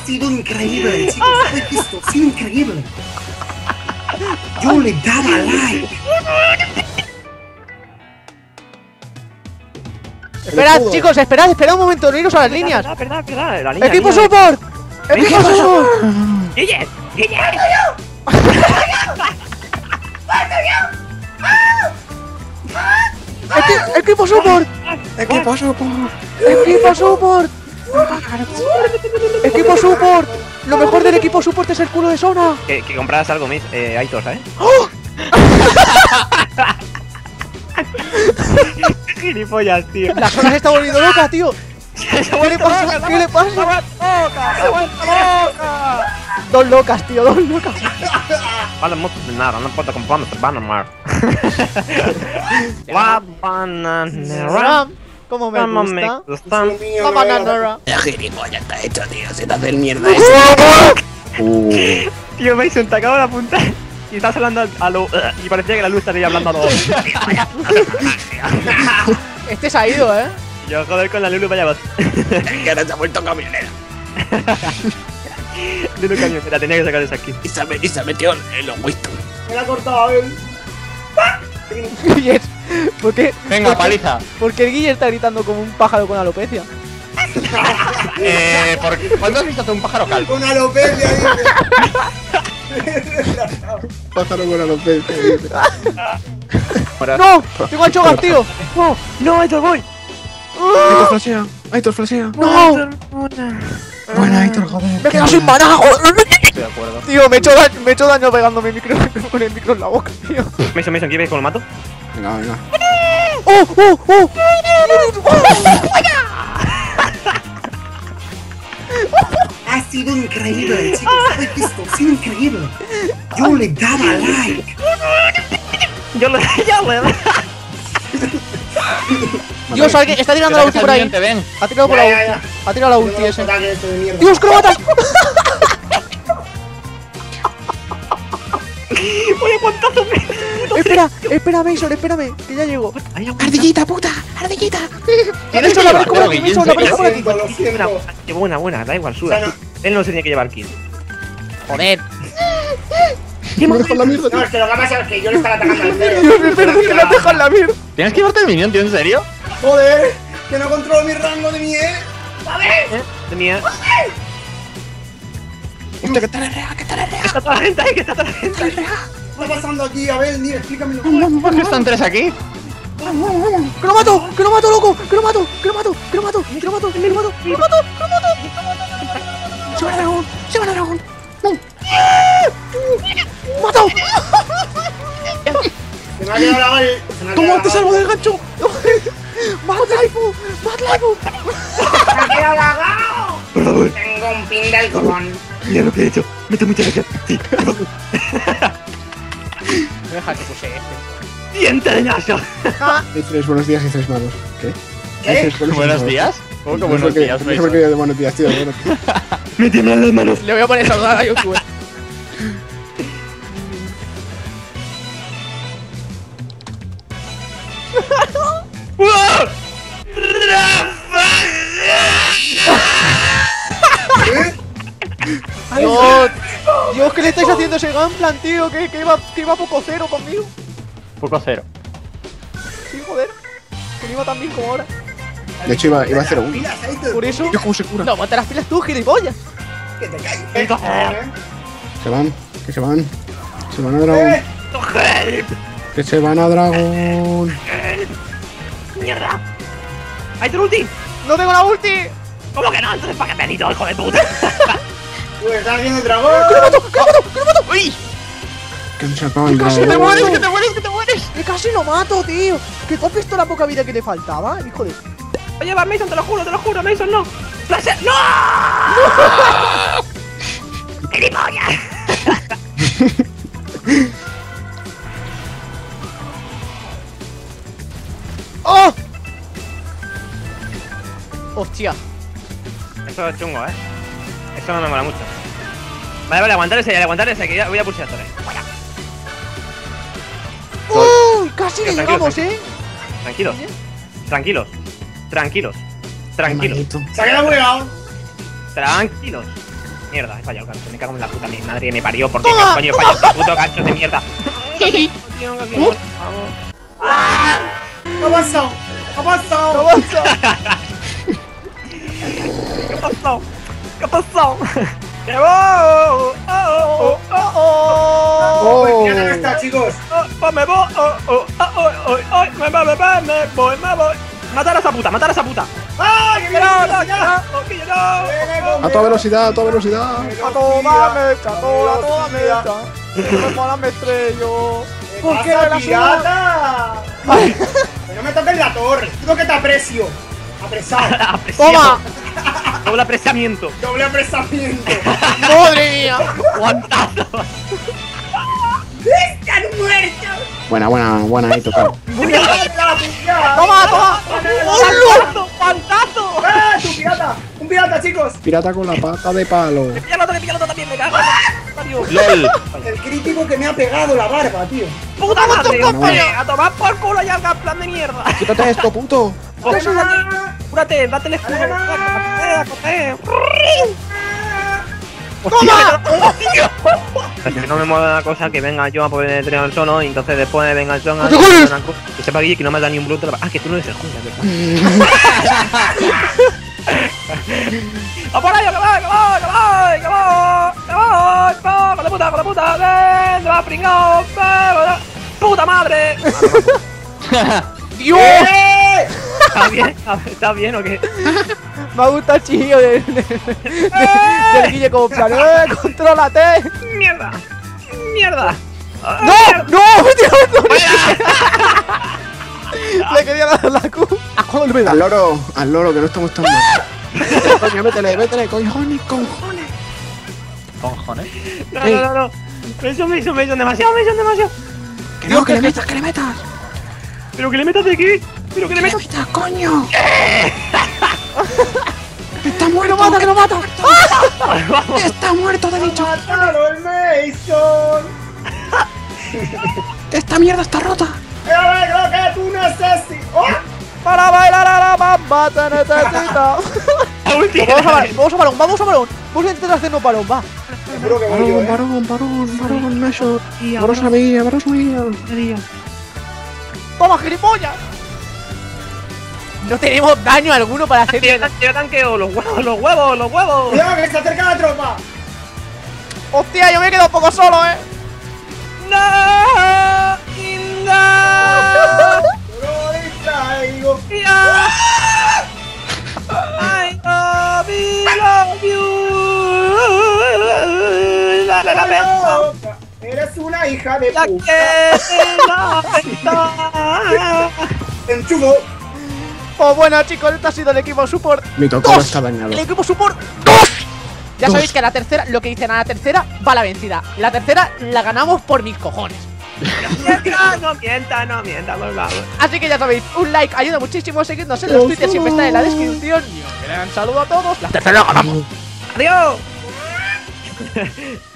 sido increíble, chicos. Esto ha sido increíble. Yo le daba like. Esperad, chicos, esperad un momento, no iros a las líneas. Verdad, la línea. ¡Equipo support! ¡Equipo support! ¡Guille! ¡Equipo support! Equipo support. ¡Equipo support! ¡Equipo support! Lo mejor del equipo support es el culo de Sona. Que compras algo, Miss. Aitor, ¿sabes? ¡Qué gilipollas, tío! La Sona se está volviendo loca, tío. ¿Qué le pasa? ¿Qué le pasa? Dos locas, tío, dos locas. Vale, nada, no importa cómo vamos, Banamar. Ram, ¿cómo me gusta? La banana. El gilipollas está hecho, tío. Se te hace el mierda ese. Tío, Mason, te acabo de apuntar. Y estás hablando a lo. Y parecía que la luz estaría hablando a lo. Este se ha ido, Yo, joder, con la Lulu, vaya voz. Que ahora se ha vuelto camionera. Lulu camionera, tenía que sacar esa aquí. Y se metió en los Winston. Me la ha cortado él. Guiller, ¿por qué? Venga, paliza. Porque el Guiller está gritando como un pájaro con alopecia. ¿Cuándo has visto tú un pájaro calvo? Con alopecia, Pájaro con alopecia. ¡No! ¡Tengo al Chogas, tío! ¡Oh! ¡No, Aitor, voy! Aitor flashea. ¡No! Buena, Aitor, joder. ¡Me he quedado sin maná, joder! Estoy de acuerdo. Tío, me he hecho daño pegándome con el micro en la boca, tío. Mason, ¿quieres cómo lo mato? Venga, venga. ¡Oh, oh, oh! Ha sido increíble, chicos. Esto ha sido increíble. Yo le daba like. Yo le Dios, alguien está tirando la ulti por ahí. Ven. Ha tirado por la ulti. Ha tirado la ulti ese. ¡Dios, que lo matas! ¡Oye, cuántazo! Espera, Mason, espérame, que ya llego. ¡Ardillita, puta! ¡Ardillita! ¿Tienes una vez por aquí, Mason? Lo siento. Qué buena, da igual, suda. Él no se tiene que llevar kill. Joder. Me dejo la mierda. No, es que lo que pasa es que yo le estaba atacando al cero. Dios, me perdí que me has dejado en la mierda. ¿Tienes que llevarte el minion, tío? ¿En serio? Joder, que no controlo mi rango de miel. ¿Sabes? Tenía. Hostia, que está la rea, que está la rea. Está toda la gente ahí, que está toda la gente ahí. ¿Qué está pasando aquí? A ver, Nier, explícamelo. ¿Por qué están tres aquí? ¡Que lo mato! ¡Que lo mato, loco! ¡Que lo mato! ¡Que lo mato! ¡Que lo mato! ¡Que lo mato! ¡Que lo mato! ¡Que lo mato! ¡Que lo mato! ¡Se va el dragón! ¡Se va el dragón! ¡Matado! Se me ha quedado la gol. ¿Cómo te salvo del gancho? ¡Mad Laifu! ¡Mad Laifu! ¡Se me ha quedado lagado! Tengo un pin del cojón. Mira lo que he hecho. Mete mucha leche. Sí. Deja que puse este. ¡Diente de ñaso! Hay tres buenos días y tres malos. ¿Qué? ¿Qué? ¿Buenos días? ¿Cómo que buenos días, No sé por qué de buenos días, tío. Me tiemblan las manos. Le voy a poner saludar a YouTube. Dios, Dios, ¿qué le estáis haciendo a ese Gunplan, tío? Que iba poco cero conmigo. Poco cero. Sí, joder. Que no iba tan bien como ahora. De hecho, iba a 0-1. Pilas, Aitor. Por eso. Tío, ¿cómo se cura? ¿Eh? No, mata las pilas tú, gilipollas. Que te caigas. Se van, que se van. Se van a dragón. Que se van a dragón. ¡Mierda! ¡Hay tu ulti! ¡No tengo la ulti! ¿Cómo que no? Entonces, ¿para qué me han ido, hijo de puta? Pues estás viendo el dragón. ¡Que lo mato! ¡Que lo mato! ¡Que lo mato! ¡Uy! Que han sacado el Casi te dragón. mueres, ¡Que te mueres, que te mueres! ¡Que casi lo mato, tío! ¿Que tú has visto la poca vida que le faltaba? Hijo de... Oye, va, Mason, te lo juro, Mason, no. ¡Flasher! ¡No! ¡Gilipollas! ¡Oh! ¡Hostia! Eso es chungo, Eso no me mola mucho. Vale, aguantar ese, que ya voy a pulsar torre. ¡Uy! ¡Casi le Tranquilos, llegamos, Tranquilos. Maldito. Se ha quedado bugueado. Tranquilos. Mierda, he fallado el gancho. Me cago en la puta mi madre que me parió. ¿Por qué coño he fallado este puto gancho de mierda? ¿Qué ha pasado? ¿Qué ha pasado? ¿Qué pasó? ¿Qué pasó? ¡Que voy! Pues mira dónde está, chicos. ¡Me voy! ¡Me voy! ¡Matar a esa puta! ¡Matar a esa puta! ¡Ay, que viene la velocidad! A toda velocidad, a toda velocidad. A toda mecha, a toda mecha. Me mola, me estrello. ¿Por qué pasa, la pirata? Ay. Que no me toques la torre. Digo que te aprecio. Apresado. ¡Toma! Doble apreciamiento. Doble apresamiento. ¡Madre mía! ¡Guantazo! ¡Están muertos! Buena ahí, tocado. ¡Toma, toma! ¡Guantazo! ¡Guantazo! ¡Tu pirata! ¡Un pirata, chicos! Pirata con la pata de palo. ¡Me pilla el otro también! ¡Me cago! ¡LOL! El crítico que me ha pegado la barba, tío. ¡Puta madre! ¡A tomar por culo ya el plan de mierda! Quítate esto, puto. ¡Cúrate! ¡Date el escudo! ¡Toma! Que no me mueva una cosa, que venga yo a poder entrenar el sono y entonces después venga el sono y sepa que no me da ni un bruto. Ah, que tú no eres el jungla, ¿verdad? ¡A por ahí, que voy! ¡Con la puta! ¡Se va pringao! ¡Puta madre! ¡Dios! ¿Está bien o qué? Me gusta el chillo del Guille como plan. ¡Contrólate! ¡Mierda! ¡No! ¡No! Le quería dar la Q. ¡A cuándo le da! Al loro, que no estamos tan mal. Coño, métele, cojones. ¿Cojones? No. Me hizo demasiado. Que no, que le metas. ¿Pero que le metas de qué? ¿Pero que le metas? Coño. Está ¡Que muerto. lo mata! Está muerto, te he dicho. ¡Mátalo, el Mason! Esta mierda está rota. ¡Lo que tú necesitas! ¡Oh! Para bailar a la bamba te necesita. Vamos a balón. Vamos a intentar hacernos balón, va. Seguro que voy yo, Varón, Nacho. Varosa mía. ¡Toma, gilipollas! No tenemos daño alguno para hacer. Yo tanqueo los huevos. ¡Cuidado, que se acerca la tropa! ¡Hostia, yo me he quedado un poco solo, ¡No! ¡Inda! ¡Lo distraigo! I love you. Eres una hija de La puta. que Te enchufo. Pues bueno, chicos, este ha sido el equipo support. Mi tocado está dañado. El equipo support 2. Ya sabéis que la tercera, lo que dicen a la tercera, va la vencida. La tercera la ganamos por mis cojones. no mienta, por favor. Así que ya sabéis, un like ayuda muchísimo. Seguidnos en los Twitter, siempre está en la descripción. Y un gran saludo a todos. La tercera la ganamos. Adiós.